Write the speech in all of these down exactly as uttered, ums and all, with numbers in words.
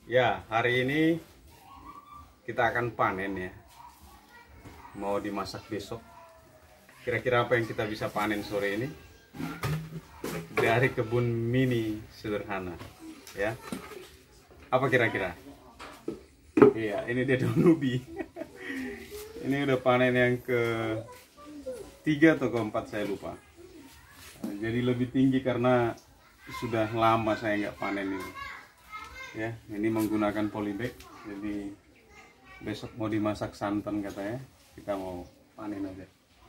Ya, hari ini kita akan panen ya. Mau dimasak besok. Kira-kira apa yang kita bisa panen sore ini? Dari kebun mini sederhana, ya. Apa kira-kira? Iya, ini dia daun ubi. Ini udah panen yang ke tiga atau keempat, saya lupa. Jadi lebih tinggi karena sudah lama saya nggak panen ini. Ya, ini menggunakan polybag. Jadi besok mau dimasak santan katanya. Kita mau panen aja.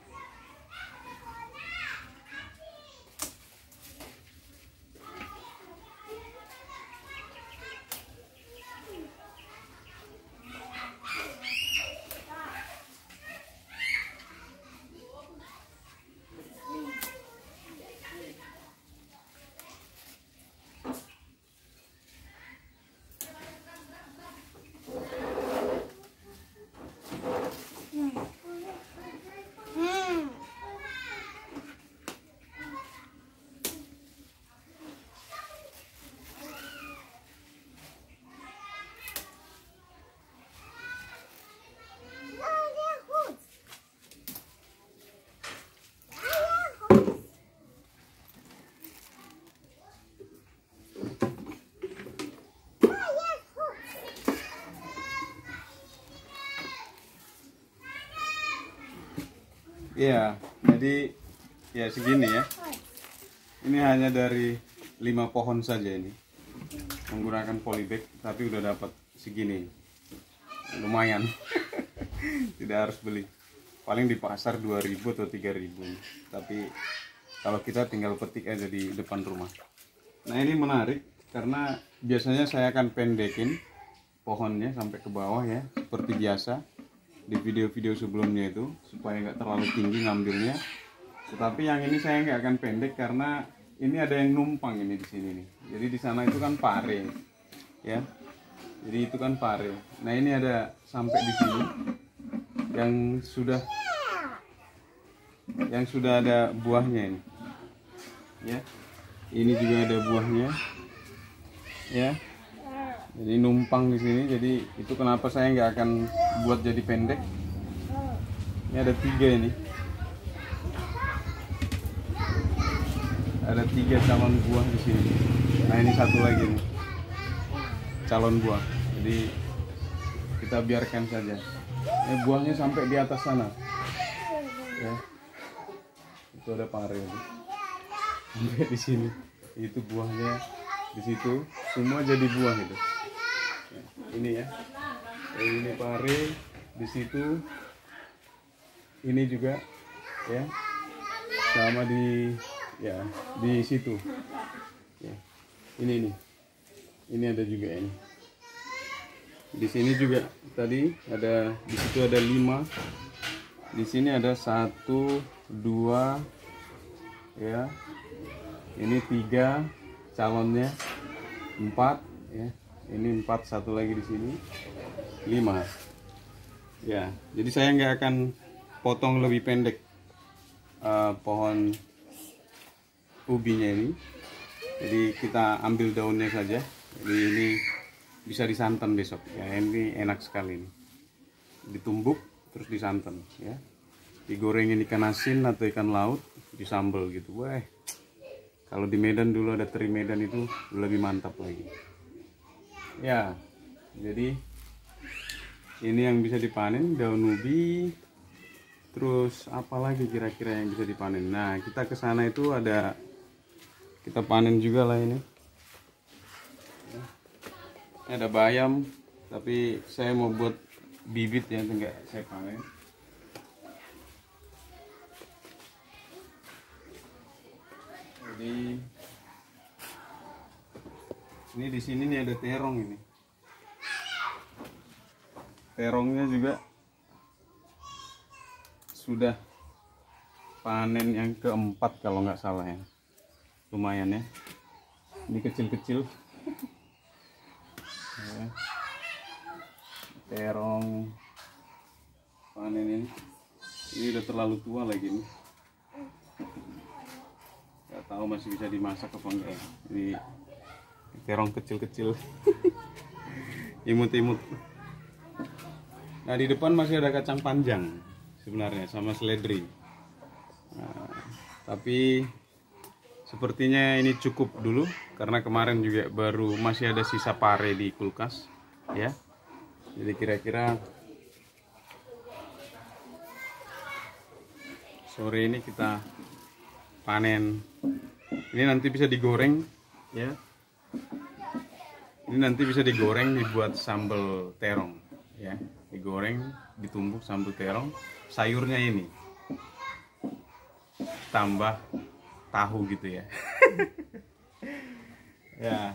Iya, jadi ya segini ya. Ini hanya dari lima pohon saja ini. Menggunakan polybag, tapi udah dapat segini. Lumayan. Tidak harus beli. Paling di pasar dua ribu atau tiga ribu. Tapi kalau kita tinggal petik aja di depan rumah. Nah, ini menarik karena biasanya saya akan pendekin pohonnya sampai ke bawah ya, seperti biasa di video-video sebelumnya itu, supaya nggak terlalu tinggi ngambilnya. Tetapi yang ini saya nggak akan pendek karena ini ada yang numpang ini di sini nih. Jadi di sana itu kan pare, ya. Jadi itu kan pare. Nah, ini ada sampai di sini yang sudah yang sudah ada buahnya ini, ya. Ini juga ada buahnya, ya. Jadi numpang di sini. Jadi itu kenapa saya nggak akan buat jadi pendek. Ini ada tiga ini. Ada tiga calon buah di sini. Nah, ini satu lagi nih, calon buah. Jadi kita biarkan saja. Ini buahnya sampai di atas sana. Ya. Itu ada pare ini. Sampai di sini. Itu buahnya di situ. Semua jadi buah itu. Ya, ini ya. Ini pare di situ. Ini juga ya. Sama di ya, di situ. Ya. Ini nih. Ini ada juga ini. Di sini juga tadi ada, di situ ada lima. Di sini ada satu, dua, ya. Ini tiga calonnya, empat, ya. Ini empat, satu lagi di sini, lima. Ya, jadi saya nggak akan potong lebih pendek uh, pohon ubinya ini. Jadi kita ambil daunnya saja. Jadi ini bisa disantan besok. Ya, ini enak sekali nih. Ditumbuk terus disantan, ya. Digorengin ikan asin atau ikan laut, disambel gitu. Wah. Kalau di Medan dulu ada teri Medan itu lebih mantap lagi. Ya, jadi ini yang bisa dipanen, daun ubi. Terus apa lagi kira-kira yang bisa dipanen? Nah, kita ke sana itu ada, kita panen juga lah ini. Ini ada bayam, tapi saya mau buat bibit ya, enggak saya panen. Jadi ini di sini nih ada terong ini. Terongnya juga sudah panen yang keempat kalau nggak salah ya. Lumayan ya. Ini kecil-kecil. Ya. Terong panen ini. Ini udah terlalu tua lagi nih. Gak tahu masih bisa dimasak apa enggak. Ini terong kecil-kecil. imut-imut. Nah di depan masih ada kacang panjang sebenarnya sama seledri. Nah, tapi sepertinya ini cukup dulu karena kemarin juga baru masih ada sisa pare di kulkas ya. Jadi kira-kira sore ini kita panen. Ini nanti bisa digoreng ya. Ini nanti bisa digoreng dibuat sambal terong ya. Digoreng, ditumbuk sambal terong. Sayurnya ini tambah tahu gitu ya. Ya.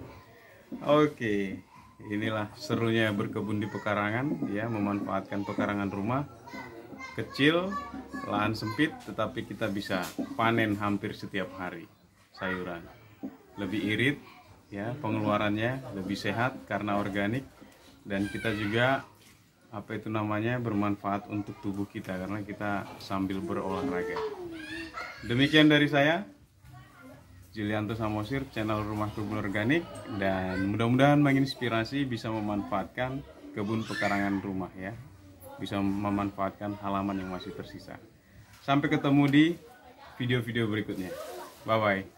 Oke. Inilah serunya berkebun di pekarangan ya, memanfaatkan pekarangan rumah kecil, lahan sempit, tetapi kita bisa panen hampir setiap hari sayuran. Lebih irit ya, pengeluarannya lebih sehat karena organik, dan kita juga apa itu namanya bermanfaat untuk tubuh kita karena kita sambil berolahraga. Demikian dari saya, Julianto Samosir, channel Rumah Kebun Organik, dan mudah-mudahan menginspirasi bisa memanfaatkan kebun pekarangan rumah ya, bisa memanfaatkan halaman yang masih tersisa. Sampai ketemu di video-video berikutnya. Bye bye.